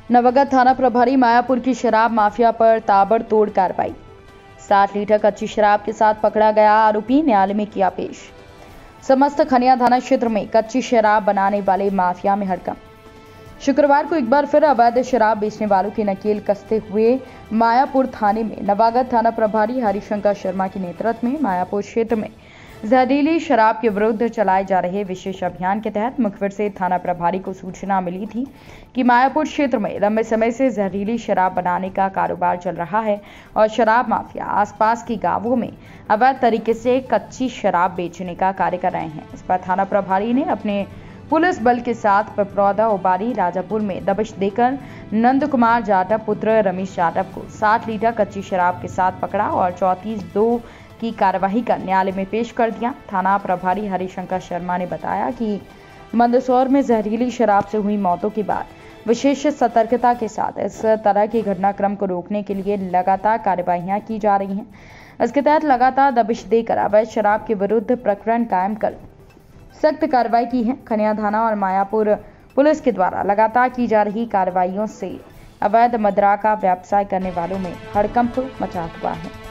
नवागत थाना प्रभारी मायापुर की शराब माफिया पर ताबड़तोड़ कार्रवाई। 7 लीटर कच्ची शराब के साथ पकड़ा गया आरोपी न्यायालय में किया पेश। समस्त खनिया थाना क्षेत्र में कच्ची शराब बनाने वाले माफिया में हड़कंप। शुक्रवार को एक बार फिर अवैध शराब बेचने वालों की नकेल कसते हुए मायापुर थाने में नवागत थाना प्रभारी हरिशंकर शर्मा के नेतृत्व में मायापुर क्षेत्र में जहरीली शराब के विरुद्ध चलाए जा रहे विशेष अभियान के तहत मुखबिर से थाना प्रभारी को सूचना मिली थी कि मायापुर क्षेत्र में लंबे समय से जहरीली शराब बनाने का कारोबार चल रहा है और शराब माफिया आसपास के गांवों में अवैध तरीके से कच्ची शराब बेचने का कार्य कर रहे हैं। इस पर थाना प्रभारी ने अपने पुलिस बल के साथ पिपरौदा उबारी राजापुर में दबिश देकर नंद कुमार जाटव पुत्र रमेश जाटव को 7 लीटर कच्ची शराब के साथ पकड़ा और 34-2 की कार्यवाही कर न्यायालय में पेश कर दिया। थाना प्रभारी हरिशंकर शर्मा ने बताया कि मंदसौर में जहरीली शराब से हुई मौतों के बाद विशेष सतर्कता के साथ इस तरह के घटनाक्रम को रोकने के लिए लगातार कार्यवाहियां की जा रही हैं। इसके तहत लगातार दबिश देकर अवैध शराब के विरुद्ध प्रकरण कायम कर सख्त कार्रवाई की है। खनिया थाना और मायापुर पुलिस के द्वारा लगातार की जा रही कार्रवाइयों से अवैध मदिरा का व्यवसाय करने वालों में हड़कंप मचा हुआ है।